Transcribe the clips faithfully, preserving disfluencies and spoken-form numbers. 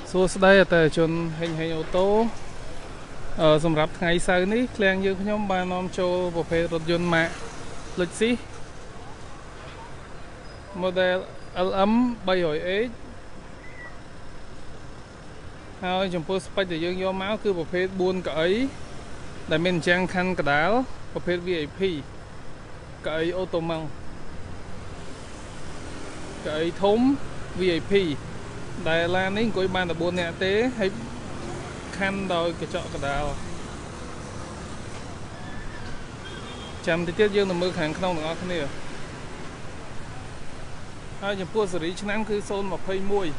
Số đây là chôn hình hình ô tô ở sầm rạp ngày sau ní khen như nhóm ba nom cho bộ phê rốt yun mạ lịch sĩ model L M bay hỏi X hai chúng tôi spec để dương vô máu cứ bộ phê buôn cởi để mình trang khăn cả đá bộ phê V I P cởi ô tô măng cởi thốn V I P Đài Loan ní của ban là buôn nhẹ tế hay khăn đôi cái chọ cả đào chăm thì tiết dương là mưa hàng không được không nè hai chúng tôi xử lý chức năng cứ xôn một phây mùi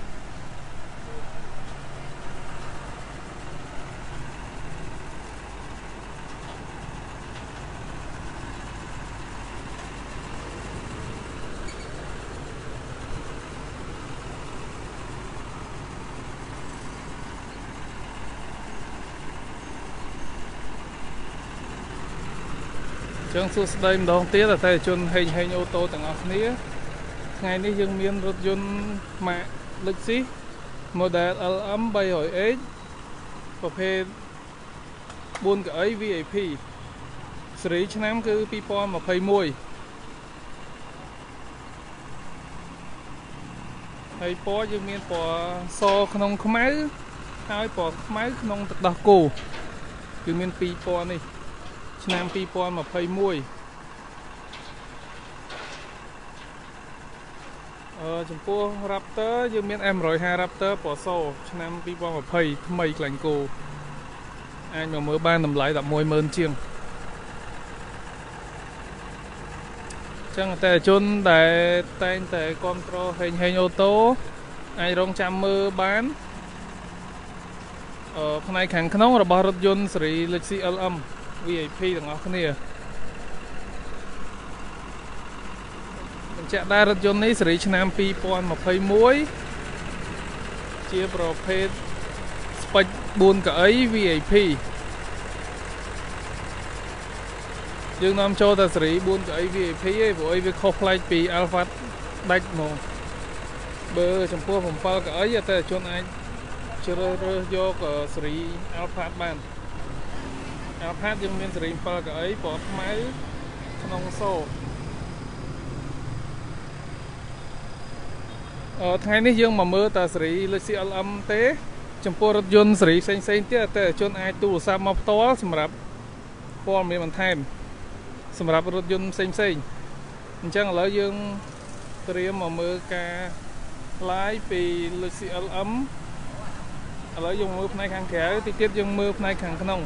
Trong suốt đây mình đón tiếc là tại chôn hình hình ô tô tầng ọc ní ngày ní dương miên rốt yun mạ lịch sĩ model L M bay hỏi X và phê buôn cái ấy V I P xử lý cho nám cứ pipon mà phây mùi hay po dương miên po so không không máy hai po máy không đặc cổ dương miên pipon này năm pipon mà phây mùi ờ chúng tôi Raptor dương miền em rồi hai Raptor bỏ sổ năm pipon mà phây mây lạnh cô anh mà mới ban nằm lại đặt môi mơn chiêng chẳng thể chôn để tay để control hình hình ô tô anh rong trăm mơ bán ở phần này khẳng khăn là bao rốt yun xử lý lịch sĩ L M V I Pទាំងអស់គ្នាបញ្ជាក់ដែររថយន្តនេះស៊េរីឆ្នាំពីរពាន់ម្ភៃមួយជាប្រភេទស្ពេចបួនកៅអី V I P យើងនាំចូលតែស៊េរីបួនកៅអី V I P ឯងព្រោះអីវាខុសប្លែកពី Alphard ដាច់ហ្មងបើចំពោះbảyកៅអីតែជនអាចជ្រើសរើសយកស៊េរី Alphard បានអាផាតយើងមានសេរីbảyកៅអីពណ៌ខ្មៅក្នុងសូអឺថ្ងៃនេះយើងមកមើលតាសេរីលុយ C L M ទេចំពោះរថយន្តសេរីផ្សេងផ្សេងទៀតតែជនអាចទូរស័ព្ទមកផ្ទាល់សម្រាប់ព័ត៌មានបន្ថែមសម្រាប់រថយន្តផ្សេងផ្សេងអញ្ចឹងឥឡូវយើងត្រៀមមកមើលការ live ពីលុយ C L M ឥឡូវយើងមើលផ្នែកខាងក្រៅទីទៀតយើងមើលផ្នែកខាងក្នុង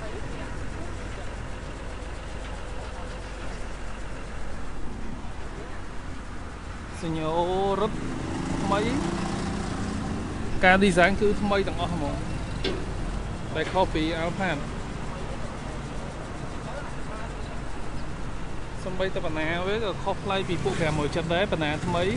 សញ្ញោរត់ថ្មីការ design គឺថ្មីទាំងអស់ហ្មងតែខុសពី Alphard សំបីតែបណ្ណាវាក៏ខុសប្លែកពីពួកប្រាំមួយចិត្តដែរបណ្ណាថ្មី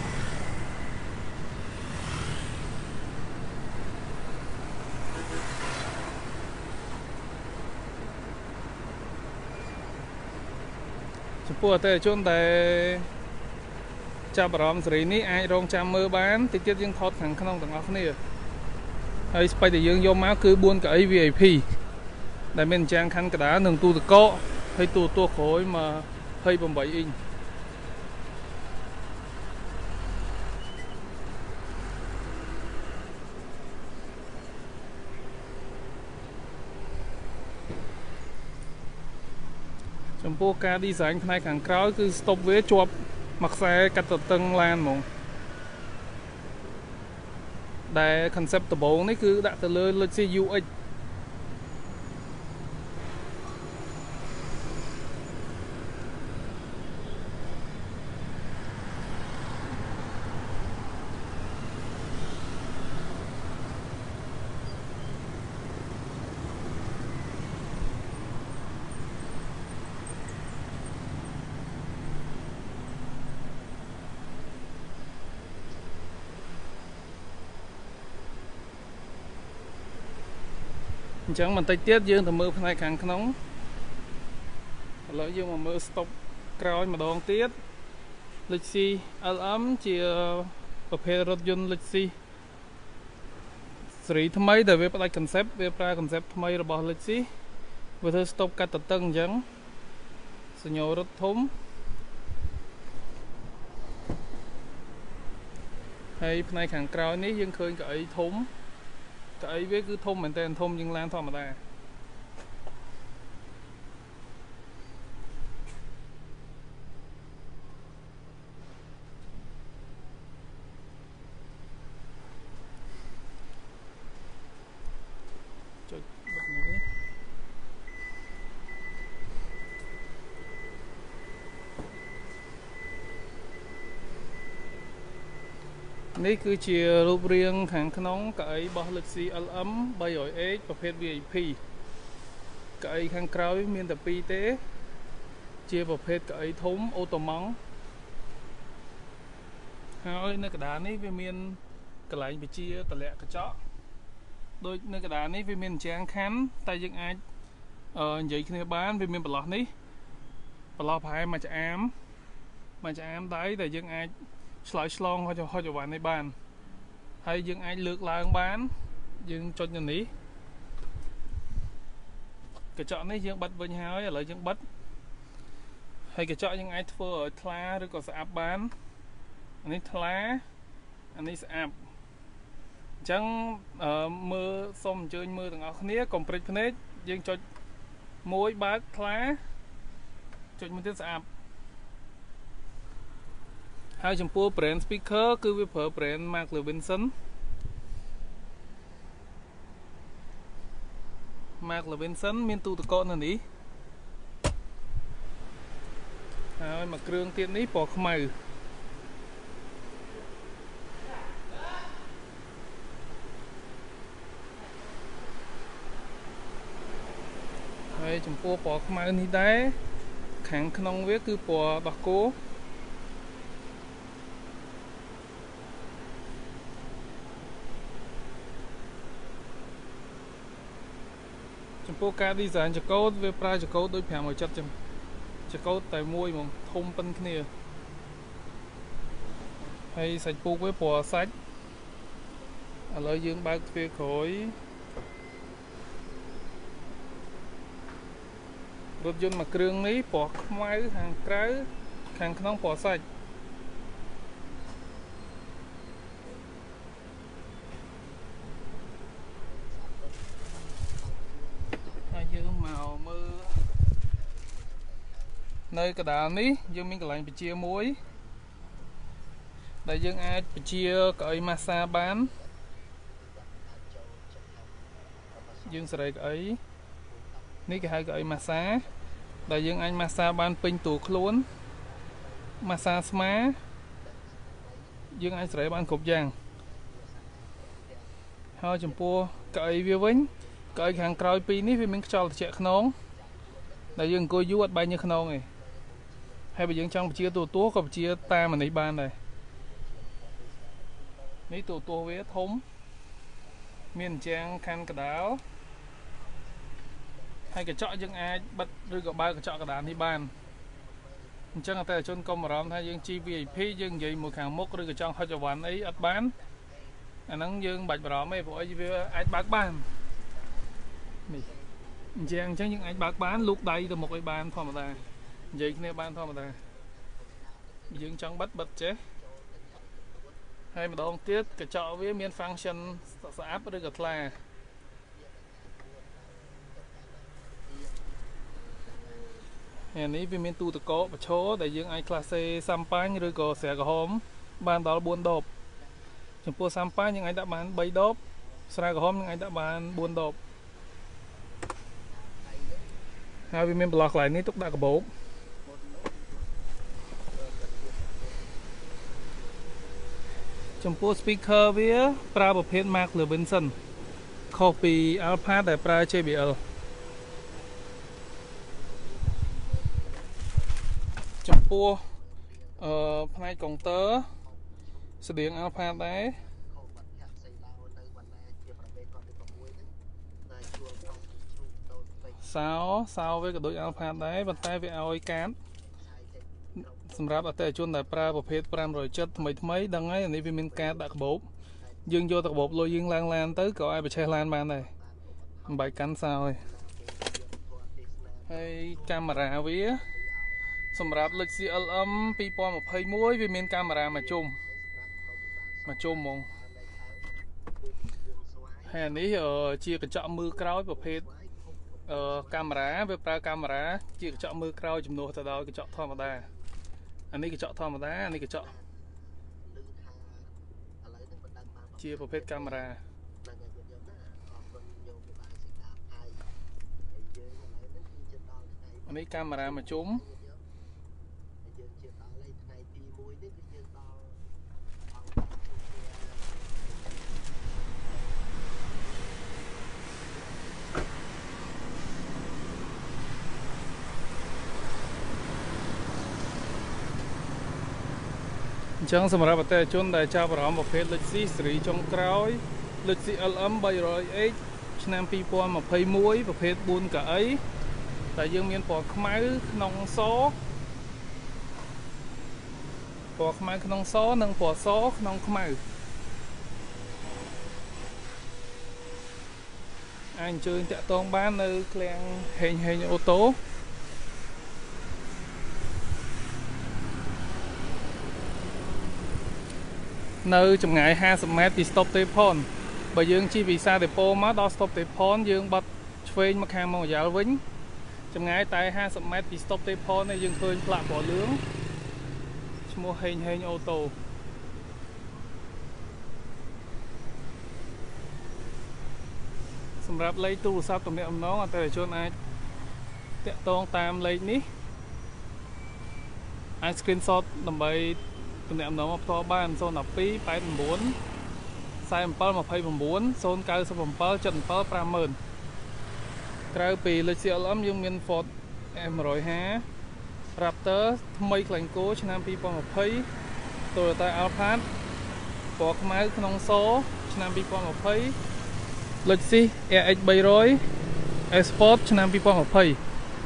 ចំពោះអតិថិជនដែលចាប់អារម្មណ៍សេរីនេះអាចរងចាំមើលបានតិចទៀតយើងថតខាងក្នុងទាំងអស់គ្នាហើយស្បែកដែលយើងយកមកគឺបួនកៅអី V I P ដែលមានចាំងខាន់កដាលនិងទូទឹកកកហើយទូទោះក្រោយមកยี่สิบแปดអ៊ីងចំពោះការ design ផ្នែកខាងក្រោយគឺ stop វាជាប់មកខ្សែកាត់តឹងឡានហ្មងដែល concept ដំបូងនេះគឺដាក់ទៅលើ Lexus U X អញ្ចឹងបន្តិចទៀតយើងទៅមើលផ្នែកខាងក្នុងឥឡូវយើងមកមើល stop ក្រោយម្ដងទៀត Lexus L M ជាប្រភេទរថយន្ត Lexus សេរីថ្មីតែវាផ្ដាច់ concept វាប្រើ concept ថ្មីរបស់ Lexi វាធ្វើ stop កាត់តតឹងអញ្ចឹងសញ្ញោរត់ធំហើយផ្នែកខាងក្រោយនេះយើងឃើញកៅអីធំកៅអីវាគឺធំមែនតើធំជាងឡានធម្មតាចុចបិទនេះនេះគឺជារូបរាងខាងក្នុងកៅអីរបស់ Lexi แอล เอ็ม 300 เอช ប្រភេទ วี ไอ พี កៅអីខាងក្រោយមានតែពីរទេជាប្រភេទកៅអីធំអូតូម៉ង់ហើយនៅកណ្ដាលនេះវាមានកន្លែងបញ្ជាតម្លាក់កញ្ចក់ដូចនៅកណ្ដាលនេះវាមានជាងខាន់តែយើងអាចនិយាយគ្នាបានវាមានបន្លោះនេះបន្លោះប្រហែលមួយច្អាមមួយច្អាមដៃដែលយើងអាចឆ្លើយឆ្លងហុចហុចអវ៉ាន់នេះបានហើយយើងអាចលើកឡើងបានយើងចុចនៅនេះកញ្ចក់នេះយើងបិទវិញហើយឥឡូវយើងបិទហើយកញ្ចក់យើងអាចធ្វើឲ្យថ្លាឬក៏ស្អាប់បានអានេះថ្លាអានេះស្អាប់អញ្ចឹងមើលសូមអញ្ជើញមើលទាំងអស់គ្នាកុំព្រិចភ្នែកយើងចុចមួយបើកថ្លាចុចមួយទៀតស្អាប់ហើយចំពោះ brand speaker គឺវាប្រើ brand Mark Levinson Mark Levinson មានទូទឹកកកនៅនេះហើយមួយគ្រឿងទៀតនេះពណ៌ខ្មៅហើយចំពោះពណ៌ខ្មៅនេះដែរខាងក្នុងវាគឺពណ៌ដោះគោចំពោះការ design ចង្កូតវាប្រើចង្កូតដូចប្រាំមួយចិត្តចឹងចង្កូតតែមួយហ្មងធំប៉ុនគ្នាហើយសាច់ពូកវាពណ៌សាច់ឥឡូវយើងបើកទ្វារក្រោយរថយន្តមួយគ្រឿងនេះពណ៌ខ្មៅខាងក្រៅខាងក្នុងពណ៌សាច់យើងមកមើលនៅកណ្ដាលនេះយើងមានកន្លែងបញ្ជាមួយដែលយើងអាចបញ្ជាកៅអីម៉ាស្សាបានយើងសេរីកៅអីនេះគេហៅកៅអីម៉ាស្សាដែលយើងអាចម៉ាស្សាបានពេញតួខ្លួនម៉ាស្សាស្មាយើងអាចសេរីបានគ្រប់យ៉ាងហើយចំពោះកៅអីវាវិញកៅអីខាងក្រោយពីរនេះវាមានខ្យល់ត្រជាក់ខ្នងដែលយើងអង្គុយយូរអត់បែកញើសខ្នងទេហើយបើយើងចង់បញ្ជាទូទួក៏បញ្ជាតាមអានេះបានដែរនេះទូទួវាធំមានជាងខាន់កដាលហើយកញ្ចក់យើងអាចបិទឬក៏បើកកញ្ចក់កណ្ដាលនេះបានអញ្ចឹងអតិថិជនកុំបារម្ភថាយើងជី វី ไอ พี យើងនិយាយមួយខាងមុខឬក៏ចង់ហុចអវ៉ាន់អីអត់បានអាហ្នឹងយើងបាច់បារម្ភទេព្រោះអីវាអាចបើកបាននេះអញ្ចឹងអញ្ចឹងយើងអាចបើកបានលូកដៃទៅមុខឲ្យបានធម្មតានិយាយគ្នាបានធម្មតាយើងចង់បិទបិទចេះហើយម្ដងទៀតកញ្ចក់វាមាន function ស្អាប់ឬក៏ថ្លាហើយនេះវាមានទូទឹកកកបញ្ឈរដែលយើងអាច class A សាំប៉ាញ់ឬក៏ស្រាក្រហមបានដល់បួនដបចំពោះសាំប៉ាញ់យើងអាចដាក់បានបីដបស្រាក្រហមយើងអាចដាក់បានបួនដបហើយវាមានប្លោះកន្លែងនេះទុកដាក់កាបូបចំពោះ speaker វាប្រើប្រភេទ Mark Levinson ខុសពី Alpha ដែលប្រើ ជេ ប៊ី អែល ចំពោះអឺផ្នែកកុងទ័រស្តៀង Alpha ដែរសោសោវាក៏ដូច Alpha ដែរប៉ុន្តែវាឲ្យកាតសម្រាប់អតិថិជនដែលប្រើប្រភេទfive hundredថ្មីថ្មីដឹងហើយអានេះវាមានកាតដាក់កាបូប dương vô tập bột lôi dương lan lan tới có ai bị che lan ban này bài cắn sao rồi hay camera vía sầm rạp lịch sử âm pi po một hay muối vì miền camera mà chung mà chung mong hè ní ở chia cái chọn mưa càoประเภทờ camera về pra camera chia cái chọn mưa cào chùm nô từ đó cái chọn thò mà đa anh ấy cái chọn thò mà đá anh ấy cái chọn chiaประเภท camera anh ấy camera mà chúng chẳng sầm ra bát tê chôn đại cha bảo một phết lịch sử sử trong cõi lịch sử âm bay rồi ấy năm pi po một phây muối một phết buôn cả ấy tại dương miền bỏ máy nông số bỏ máy nông số nông bỏ số nông máy anh chơi tẹt tông bán nơi kèn hình hình ô tô nơi trong ngày hai mươi mét thì stop tape phone bởi dương chi vì sao để po má đó stop tape phone dương bật phê mà khang màu giáo vĩnh trong ngày tại hai mươi mét thì stop tape phone này dương khơi lạ bỏ lướng mua hình hình ô tô sầm rạp lấy tu sao tụi mẹ ông nó tại chỗ này tẹt tông tam lấy ní anh screenshot làm bài tụi em nó to ban zone ở pi bảy bốn sai một bao một phẩy bốn zone cao số một bao chân bao ba mươi trái pi lịch sử lắm nhưng miền Ford em rồi ha Raptor mấy lạnh cố cho nam pi bao một phẩy Toyota Alphard bỏ máy nông số cho nam pi bao một phẩy lịch sử e x bảy rồi Export cho nam pi bao một phẩy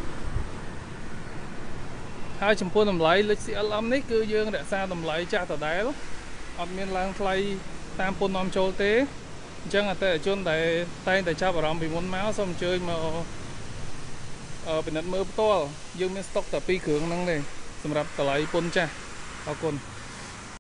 hai chấm phun tầm lấy lịch sử lắm đấy cứ dương đã xa tầm lấy cha tờ đáy đó ở miền lang play tam phun nom châu tế chẳng là tại chôn tại tay tại cha bảo lòng bị muốn máu xong chơi mà ở bên đất mưa to dương miền stock tập pi cường năng này sầm rạp tờ lấy phun chaเอาคน